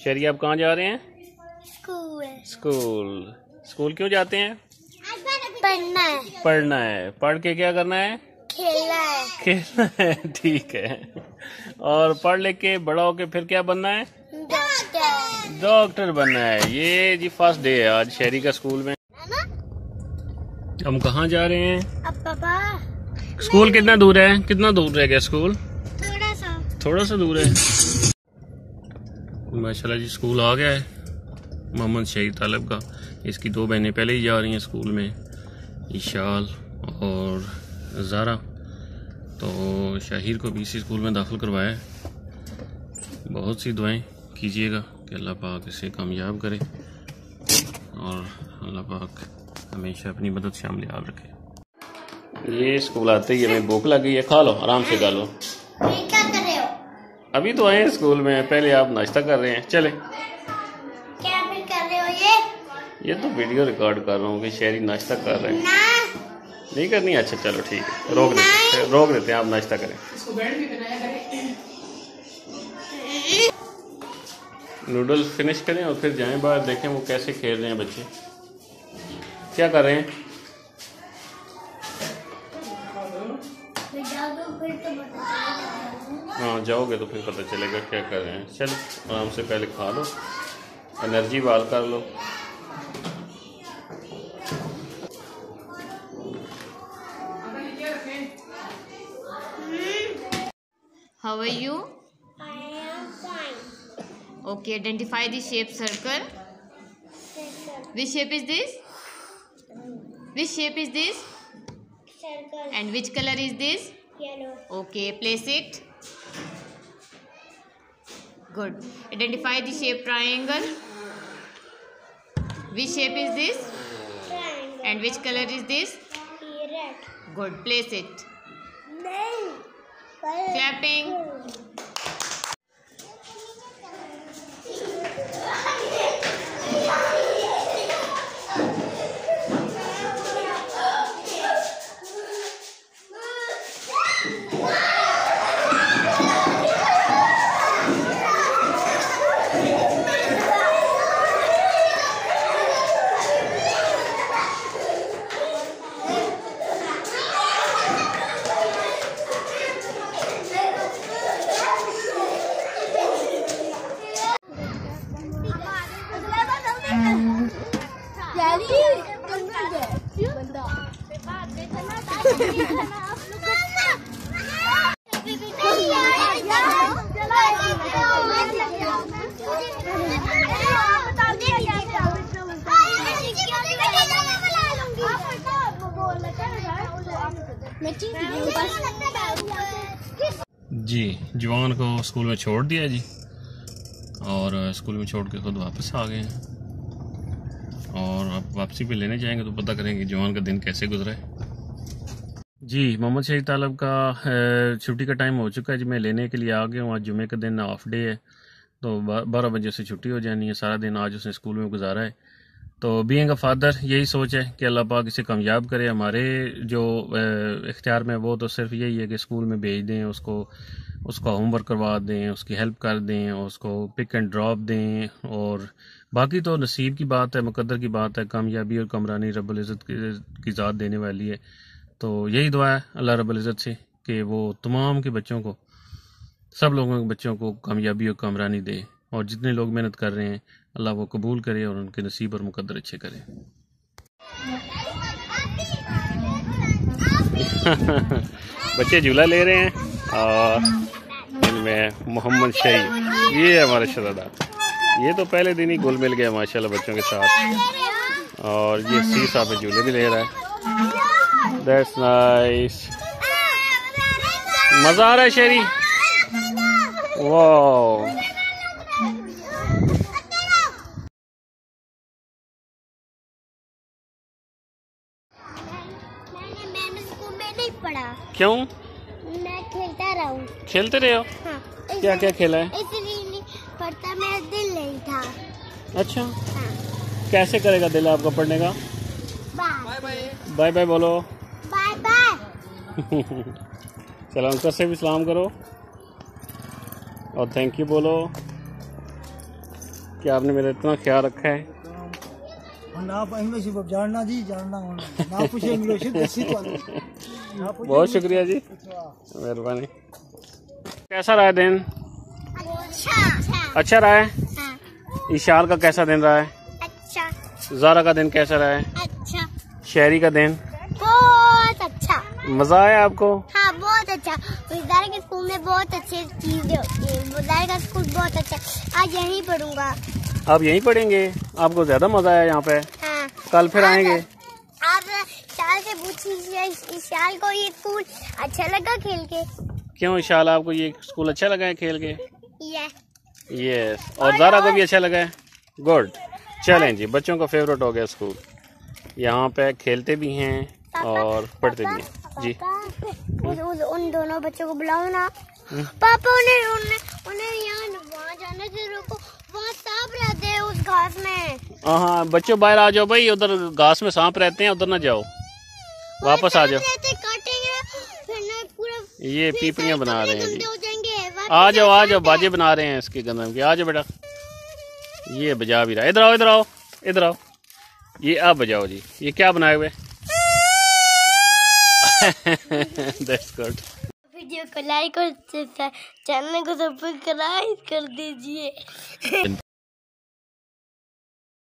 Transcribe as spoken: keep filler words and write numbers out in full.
शहरी आप कहाँ जा रहे हैं? स्कूल। स्कूल स्कूल क्यों जाते हैं? पढ़ना है। पढ़ना है। पढ़ के क्या करना है? खेलना है। खेलना है, ठीक है। और पढ़ लिख के बड़ा होके फिर क्या बनना है? डॉक्टर। डॉक्टर बनना है। ये जी फर्स्ट डे है आज शहरी का स्कूल में। हम कहाँ जा रहे हैं? अब पापा स्कूल कितना दूर है? कितना दूर रह गया स्कूल? थोड़ा सा थोड़ा सा दूर है। माशाल्लाह जी स्कूल आ गया है मोहम्मद शहीद तालब का। इसकी दो बहनें पहले ही जा रही हैं स्कूल में, इशाल और ज़ारा। तो शाहिर को भी इसी स्कूल में दाखिल करवाया है। बहुत सी दुआएं कीजिएगा कि अल्लाह पाक इसे कामयाब करे और अल्लाह पाक हमेशा अपनी मदद शामिल याद रखे। ये स्कूल आते ही हमें भूख लग गई है, खा लो आराम से खा लो। क्या कर रहे हो? अभी तो आए स्कूल में, पहले आप नाश्ता कर रहे हैं। चले। क्या फिर कर रहे हो? ये ये तो वीडियो रिकॉर्ड कर रहा हूँ कि शहरी नाश्ता कर रहे हैं। ना नहीं करनी? अच्छा चलो ठीक है, रोक देते रोक देते हैं, आप नाश्ता करें। नूडल्स फिनिश करें और फिर जाएं बाहर, देखें वो कैसे खेल रहे हैं बच्चे। क्या कर रहे हैं? हाँ जाओगे तो फिर पता चलेगा क्या कर रहे हैं। चलो आराम से पहले खा लो, एनर्जी बहाल कर लो। How are you? I am fine. Okay, identify the shape circle. Which shape is this? Which shape is this? Circle. And which color is this? Yellow. Okay, place it. Good. Identify the shape triangle. Which shape is this? Triangle. And which color is this? Red. Good. Place it. Nine. Clapping. जी जवान को school में छोड़ दिया जी, और school में छोड़ के खुद वापस आ गए हैं। और अब वापसी पे लेने जाएंगे तो पता करेंगे जवान का दिन कैसे गुजरा है। जी मोहम्मद शहीद तालब का छुट्टी का टाइम हो चुका है जी, मैं लेने के लिए आ गया हूँ। आज जुमे का दिन ऑफ डे है, तो बारह बजे से छुट्टी हो जानी है। सारा दिन आज उसने स्कूल में गुजारा है। तो बीइंग अ फादर यही सोच है कि अल्लाह पाक इसे कामयाब करे। हमारे जो इख्तियार में वो तो सिर्फ यही है कि स्कूल में भेज दें उसको, उसका होमवर्क करवा दें, उसकी हेल्प कर दें, उसको पिक एंड ड्रॉप दें, और बाकी तो नसीब की बात है, मुकद्दर की बात है। कामयाबी और कमरानी रब्बुल इज़्ज़त की ज़ात देने वाली है। तो यही दुआ है अल्लाह रब्बुल इज़्ज़त से कि वो तमाम के बच्चों को, सब लोगों के बच्चों को कामयाबी और कामरानी दे, और जितने लोग मेहनत कर रहे हैं अल्लाह वो कबूल करे और उनके नसीब और मुकद्दर अच्छे करे। बच्चे झूला ले रहे हैं और इनमें मोहम्मद शहीद, ये है हमारा शहजादा। ये तो पहले दिन ही घुल मिल गया माशाल्लाह बच्चों के साथ, और ये सीसा पे झूले भी ले रहा है। दैट्स नाइस, मजा आ रहा है शहरी। वाह, पड़ा। क्यों? मैं खेलता रहूं। खेलते रहे हो? हाँ, क्या क्या खेला है? इसलिए नहीं पढ़ता, मेरा दिल नहीं था। अच्छा, हाँ। कैसे करेगा दिल आपका पढ़ने का? बाय बाय बाय बोलो। Bye bye. चलो अंकल से भी सलाम करो और थैंक यू बोलो। कि आपने मेरा इतना ख्याल रखा है। आप इंग्लिश जानना जी, जानना ना पूछे इंग्लिश। बहुत शुक्रिया जी, मेहरबानी। कैसा रहा दिन? अच्छा अच्छा रहा है। हाँ, ईशान का कैसा दिन रहा है? अच्छा ज़ारा का दिन कैसा रहा है? अच्छा शहरी का दिन? बहुत अच्छा। मजा आया आपको? हाँ बहुत अच्छा। बुज़दार के स्कूल में बहुत अच्छी चीजें होती है। बुज़दार का स्कूल बहुत अच्छा। आज यहीं पढ़ूंगा। आप यहीं पढ़ेंगे? आपको ज्यादा मजा आया यहाँ पे? हाँ। कल फिर आएंगे? आप शाल से पूछिए, शाल को ये स्कूल अच्छा लगा खेल के? क्यों इशाल, आपको ये स्कूल अच्छा लगा है खेल के? ये यस। और ज़ारा को भी अच्छा लगा है? गुड। चलें जी, बच्चों का फेवरेट हो गया स्कूल। यहाँ पे खेलते भी हैं और पढ़ते भी हैं जी। उस, उस, उन दोनों बच्चों को बुलाओ ना। पापा उन्हें उन्हें उन्हें यहाँ वहाँ जाने से रोको, वहाँ सांप रहते हैं उस घास में। हाँ हाँ बच्चों बाहर आ जाओ भाई, उधर घास में सांप रहते हैं, उधर ना जाओ, वापस आ जाओ। काटेंगे फिर ना पूरा ये पीपड़ियाँ बना रहे हैं जी। हो जाएंगे। आ जाओ आ जाओ, बाजे बना रहे हैं इसके गंदम की। आ जाओ बेटा, ये बजा भी रहा। इधर आओ इधर आओ इधर आओ, ये अब बजाओ जी। ये क्या बनाए हुए? That's good. वीडियो को लाइक और चैनल को सब्सक्राइब कर दीजिए।